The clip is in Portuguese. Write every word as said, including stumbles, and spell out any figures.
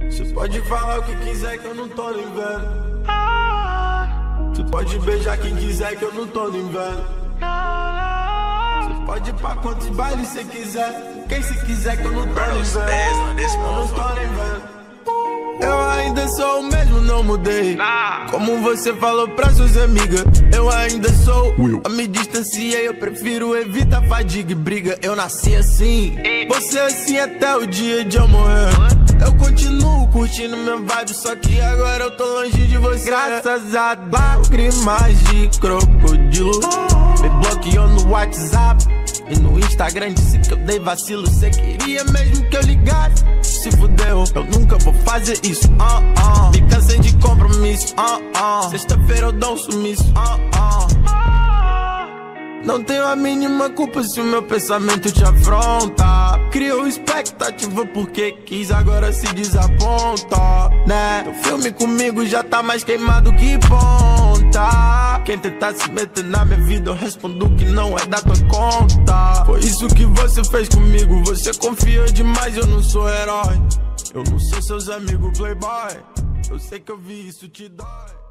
Você pode falar o que quiser que eu não tô no inverno. Você pode beijar quem quiser que eu não tô no inverno. Você pode ir pra quantos bailes você quiser. Quem se quiser que eu não tô no inverno. Eu não tô no inverno. Eu ainda sou o mesmo, não mudei. Como você falou pra suas amigas, eu ainda sou. Eu me distanciei, eu prefiro evitar fadiga e briga. Eu nasci assim, você assim até o dia de eu morrer. Eu continuo curtindo minha vibe, só que agora eu tô longe de você. Graças a lágrimas de crocodilo, me bloqueou no WhatsApp e no Instagram, disse que eu dei vacilo. Cê queria mesmo que eu ligasse, se fudeu, eu nunca vou fazer isso. uh, uh. Me cansei de compromisso. uh, uh. Sexta-feira eu dou um sumiço. uh, uh. Não tenho a mínima culpa se o meu pensamento te afronta. Criou expectativa porque quis, agora se desaponta, né? O filme comigo já tá mais queimado que ponta. Quem tentar se meter na minha vida, eu respondo que não é da tua conta. Foi isso que você fez comigo, você confia demais, eu não sou herói. Eu não sou seus amigos playboy, eu sei que eu vi isso te dói.